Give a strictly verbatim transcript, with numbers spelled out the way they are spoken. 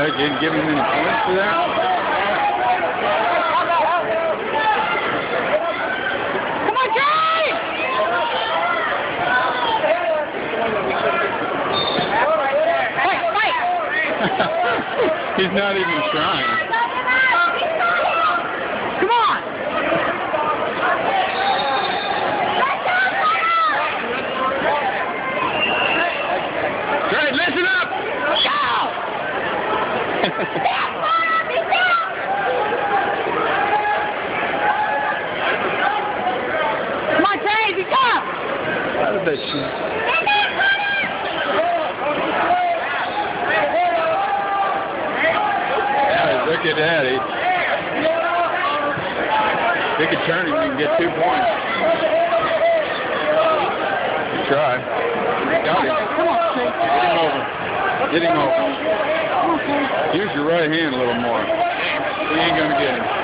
Right, didn't give him any points for that? Come on, Jay! Fight, fight! He's not even trying. Come on! Right, listen up! Go! Come on, Crazy, go! Out of that shit. Yeah, look at Daddy. They could turn him, you can get two points. Good try. Got him. Come on, Crazy. Get him over. Get him over. Use your right hand a little more. He ain't gonna get him.